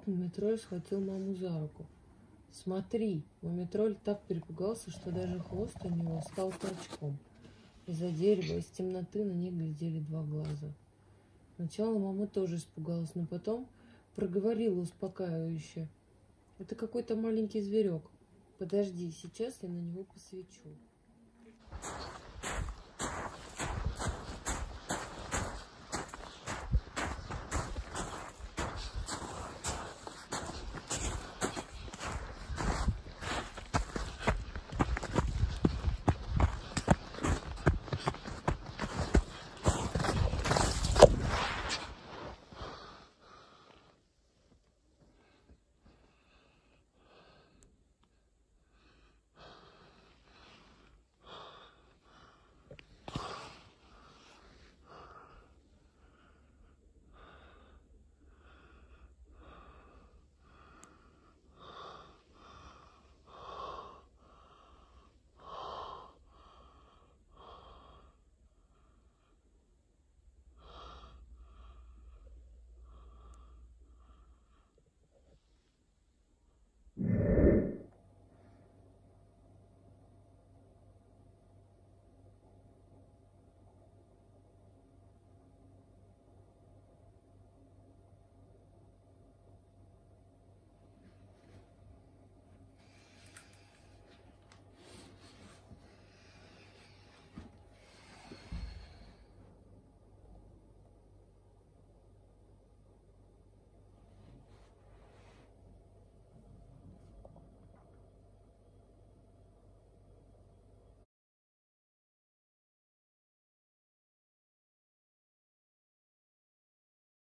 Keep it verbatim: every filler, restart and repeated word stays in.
Мумитроль схватил маму за руку. «Смотри!» Мумитроль так перепугался, что даже хвост у него стал торчком. Из-за дерева, из темноты на них глядели два глаза. Сначала мама тоже испугалась, но потом проговорила успокаивающе: «Это какой-то маленький зверек. Подожди, сейчас я на него посвечу».